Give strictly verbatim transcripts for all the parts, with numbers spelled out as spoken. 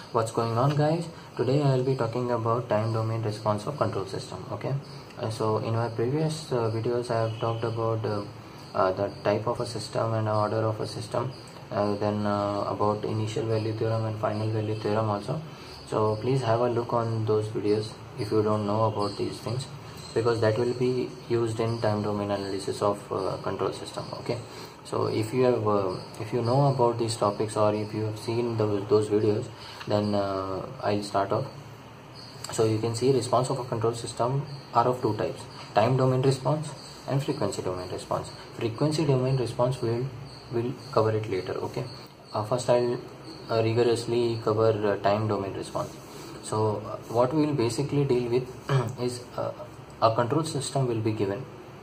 What's going on, guys? Today I will be talking about time domain response of control system. Okay, uh, so in my previous uh, videos I have talked about uh, uh, the type of a system and order of a system, uh, then uh, about initial value theorem and final value theorem also. So please have a look on those videos if you don't know about these things, because that will be used in time domain analysis of uh, control system. Okay, so if you have uh, if you know about these topics, or if you have seen the, those videos, then uh, I'll start off. So you can see response of a control system are of two types: time domain response and frequency domain response. Frequency domain response will will cover it later. Okay, uh, first I'll uh, rigorously cover uh, time domain response. So uh, what we will basically deal with is uh, a control system will be given.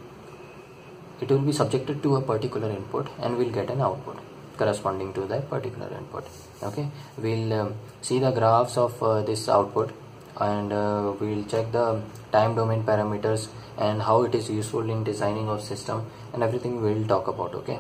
It will be subjected to a particular input and we'll get an output corresponding to that particular input. Okay, we'll um, see the graphs of uh, this output, and uh, we'll check the time domain parameters and how it is useful in designing of system, and everything we'll talk about. Okay,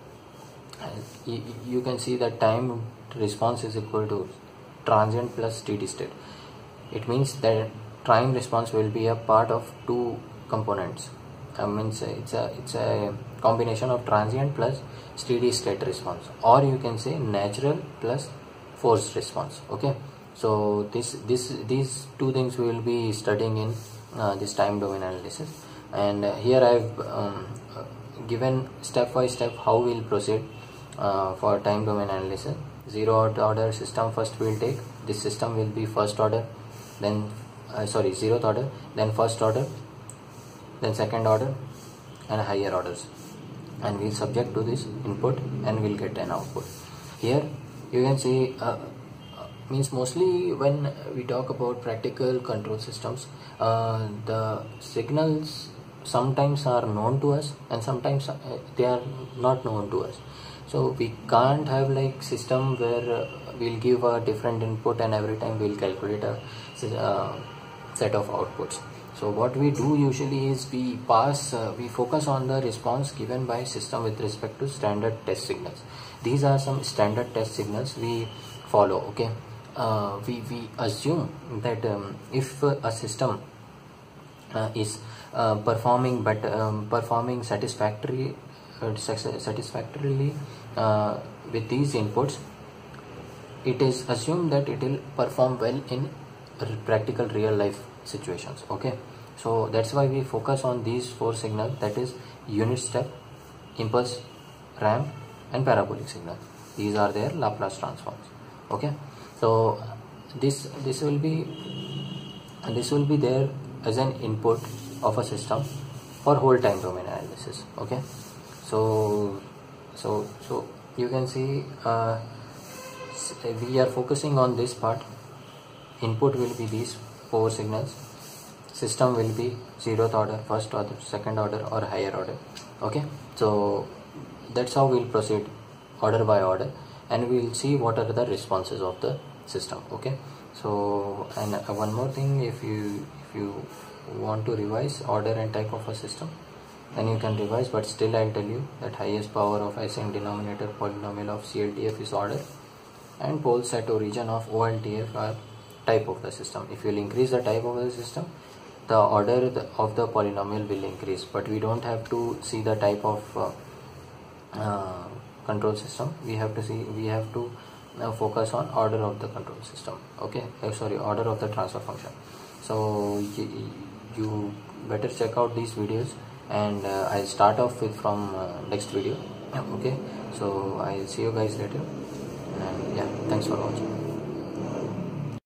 you, you can see that time response is equal to transient plus steady state. It means that time response will be a part of two components. I mean, it's a, it's a it's a combination of transient plus steady state response, or you can say natural plus forced response. Okay, so this this these two things we will be studying in uh, this time domain analysis, and uh, here I've um, given step by step how we'll proceed uh, for time domain analysis. Zero order system first we'll take. This system will be first order, then uh, sorry zeroth order, then first order, then second order, and higher orders, and we'll subject to this input and we'll get an output. Here you can see uh, means mostly when we talk about practical control systems, uh, the signals sometimes are known to us and sometimes uh, they are not known to us. So we can't have like system where uh, we'll give a different input and every time we'll calculate a uh, set of outputs. So what we do usually is we pass uh, we focus on the response given by system with respect to standard test signals. These are some standard test signals we follow. Okay, uh, we, we assume that um, if uh, a system uh, is uh, performing but um, performing satisfactory uh, satisfactorily uh, with these inputs, it is assumed that it will perform well in practical real life situations. Okay, so that's why we focus on these four signals, that is unit step, impulse, ramp, and parabolic signal. These are their Laplace transforms. Okay, so this this will be this will be there as an input of a system for whole time domain analysis. Okay, so so so you can see uh, we are focusing on this part. Input will be these four signals. System will be zeroth order, first order, second order, or higher order. Okay, so that's how we'll proceed order by order, and we'll see what are the responses of the system. Okay, so and uh, one more thing, if you if you want to revise order and type of a system, then you can revise, but still I'll tell you that highest power of ascending denominator polynomial of C L T F is order, and poles at origin of O L T F are type of the system. If you will increase the type of the system, the order of the polynomial will increase, but we don't have to see the type of uh, uh, control system. We have to see we have to uh, focus on order of the control system. Okay, uh, sorry order of the transfer function. So you, you better check out these videos, and uh, I'll start off with from uh, next video. Okay, so I'll see you guys later, and yeah, thanks for watching.